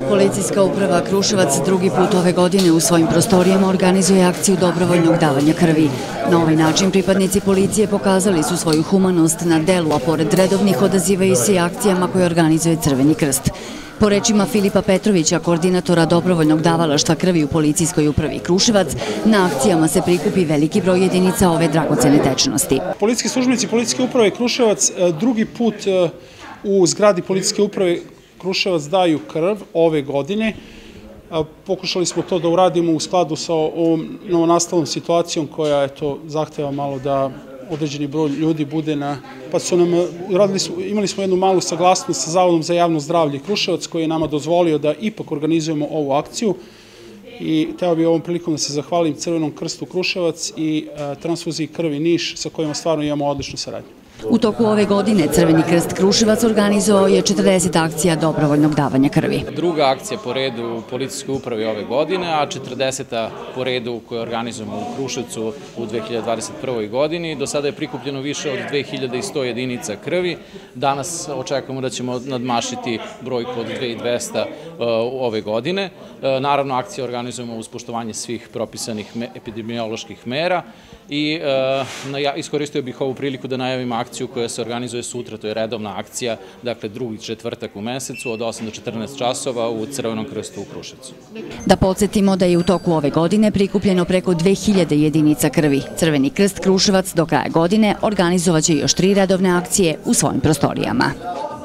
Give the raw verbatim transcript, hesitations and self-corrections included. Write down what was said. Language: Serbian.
Policijska uprava Kruševac drugi put ove godine u svojim prostorijama organizuje akciju dobrovoljnog davanja krvi. Na ovaj način pripadnici policije pokazali su svoju humanost na delu, a pored redovnih odazivaju se i akcijama koje organizuje Crveni krst. Po rečima Filipa Petrovića, koordinatora dobrovoljnog davalaštva krvi u Policijskoj upravi Kruševac, na akcijama se prikupi veliki broj jedinica ove dragocene tečnosti. Policijski službenici Policijske uprave Kruševac drugi put u zgradi Policijske uprave Kruševac daju krv ove godine. Pokušali smo to da uradimo u skladu sa ovom novonastalom situacijom koja zahteva malo da određeni broj ljudi bude na... Pa su nam uradili, imali smo jednu malu saglasnost sa Zavodom za javno zdravlje Kruševac koji je nama dozvolio da ipak organizujemo ovu akciju i teo bih ovom prilikom da se zahvalim Crvenom krstu Kruševac i Transfuziji krvi Niš sa kojima stvarno imamo odličnu saradnju. U toku ove godine Crveni krst Kruševac organizovao je četrdeset akcija dobrovoljnog davanja krvi. Druga akcija po redu u Policijskoj upravi ove godine, a četrdeseta po redu koju organizujemo u Kruševcu u dve hiljade dvadeset prvoj godini. Do sada je prikupljeno više od dve hiljade sto jedinica krvi. Danas očekujemo da ćemo nadmašiti brojku od dve hiljade dvesta ove godine. Naravno, akcije organizujemo uz poštovanje svih propisanih epidemioloških mera i iskoristio bih ovu priliku da najavim akciju koja se organizuje sutra, to je redovna akcija, dakle drugi četvrtak u mesecu od osam do četrnaest časova u Crvenom krstu u Kruševcu. Da podsjetimo da je u toku ove godine prikupljeno preko dve hiljade jedinica krvi. Crveni krst Kruševac do kraja godine organizovaće još tri redovne akcije u svojim prostorijama.